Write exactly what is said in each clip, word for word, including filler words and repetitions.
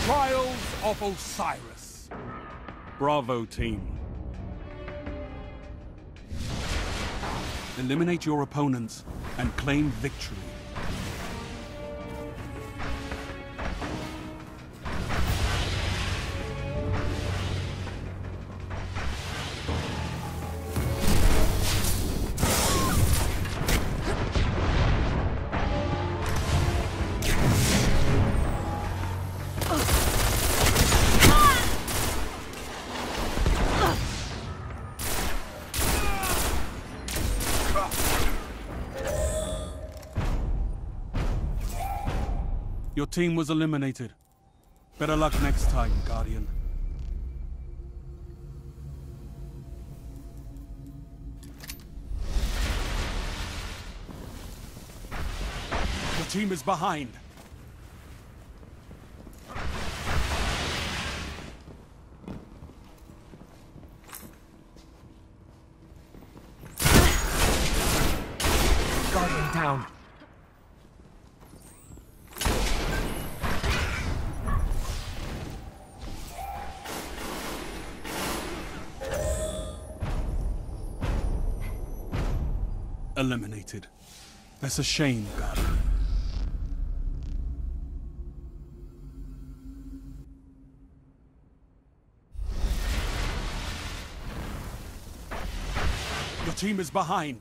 Trials of Osiris. Bravo, team. Eliminate your opponents and claim victory. Your team was eliminated. Better luck next time, Guardian. Your team is behind. Guardian down. Eliminated. That's a shame, Guardian. Your team is behind.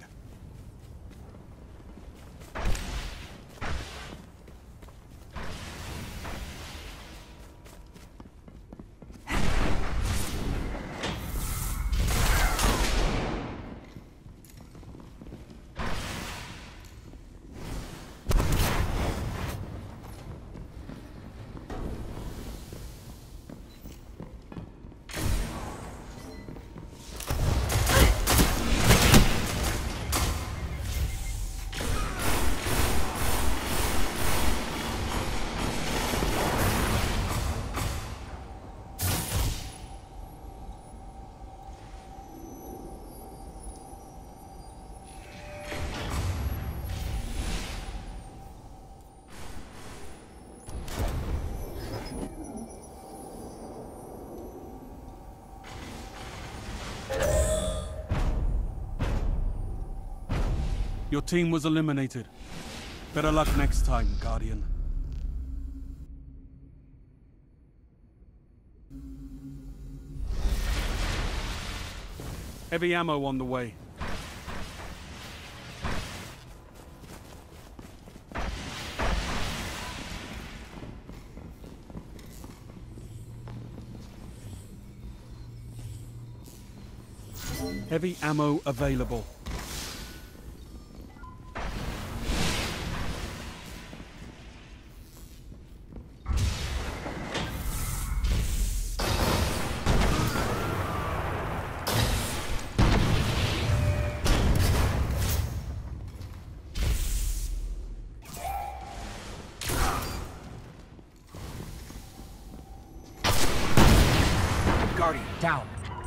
Your team was eliminated. Better luck next time, Guardian. Heavy ammo on the way. Heavy ammo available. Guardian down.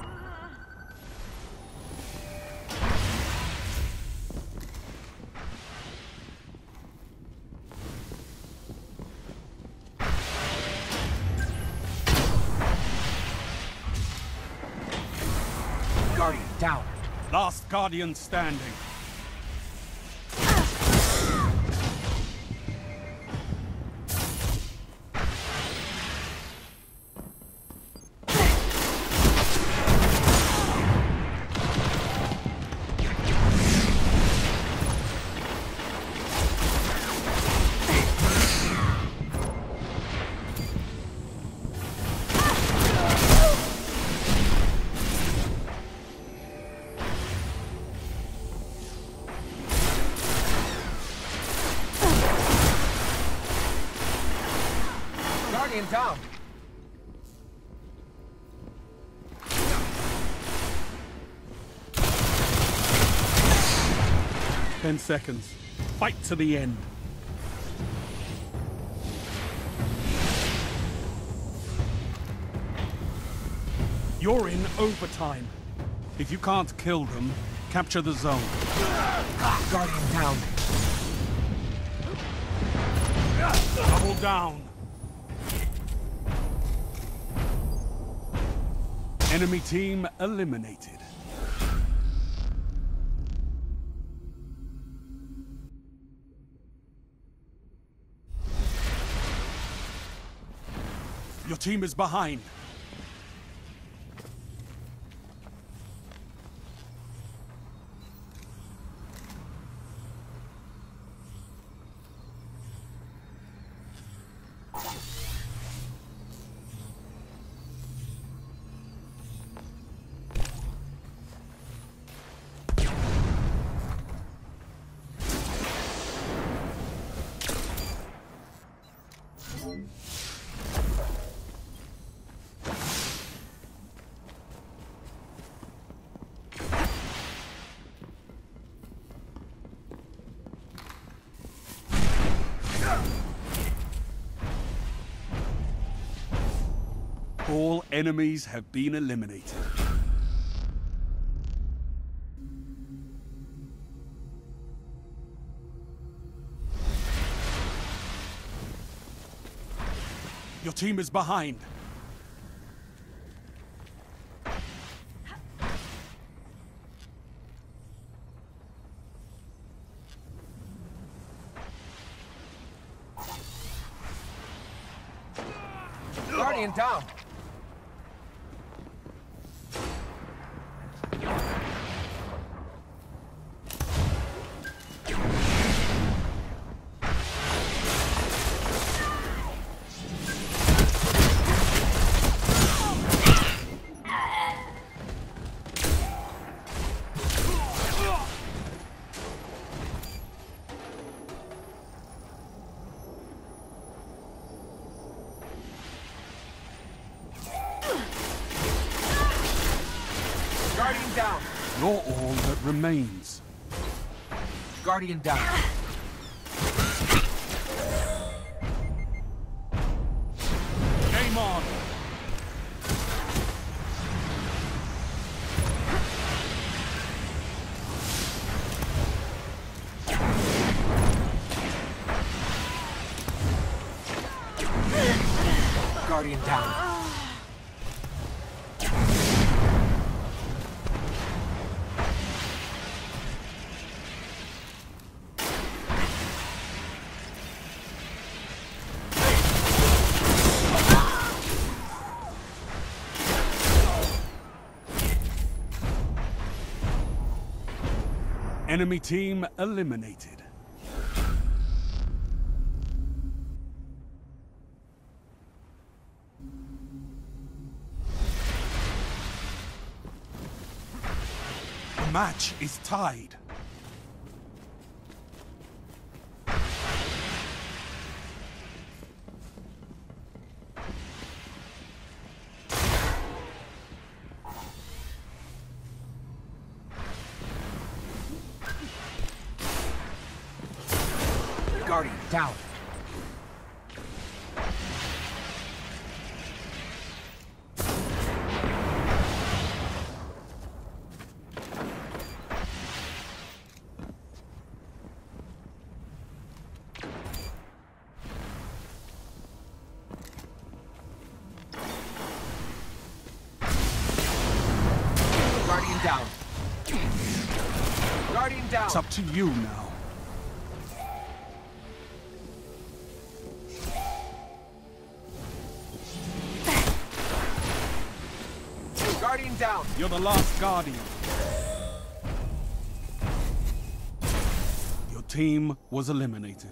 Guardian down. Last Guardian standing. Guardian down. Ten seconds. Fight to the end. You're in overtime. If you can't kill them, capture the zone. Guardian down. Double down. Enemy team eliminated. Your team is behind. All enemies have been eliminated. Your team is behind. Guardian down. Guardian down. You're all that remains. Guardian down. Game on. Guardian down. Enemy team eliminated. The match is tied. Guardian down. Guardian down. Guardian down. It's up to you now. Guardian down. You're the last Guardian. Your team was eliminated.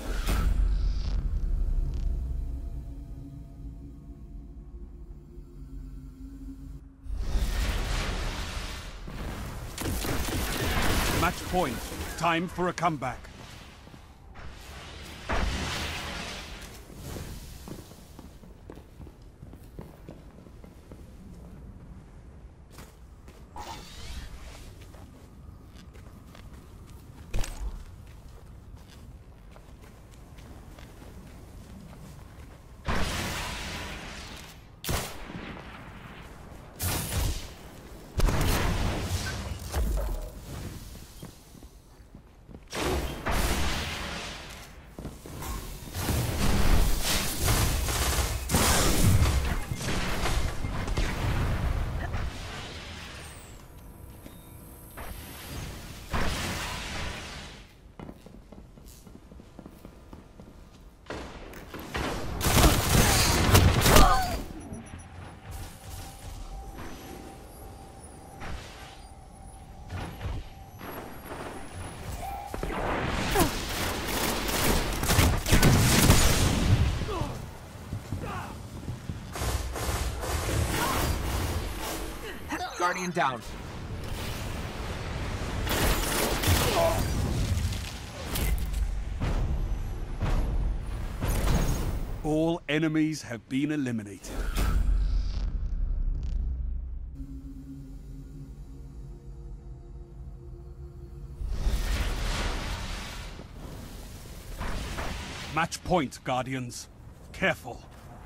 Match point. Time for a comeback. Guardian down. All enemies have been eliminated. Match point, Guardians. Careful.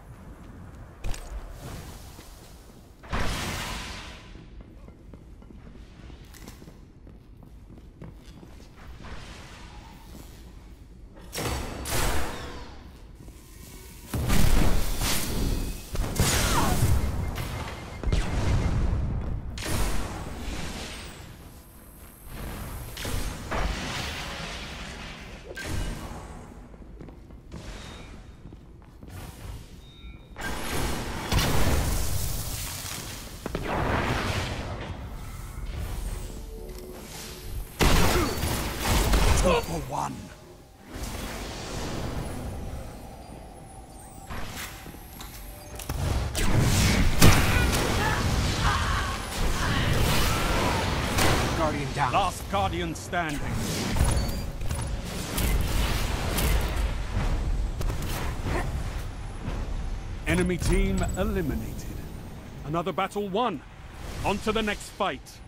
Two for one. Guardian down. Last Guardian standing. Enemy team eliminated. Another battle won. On to the next fight.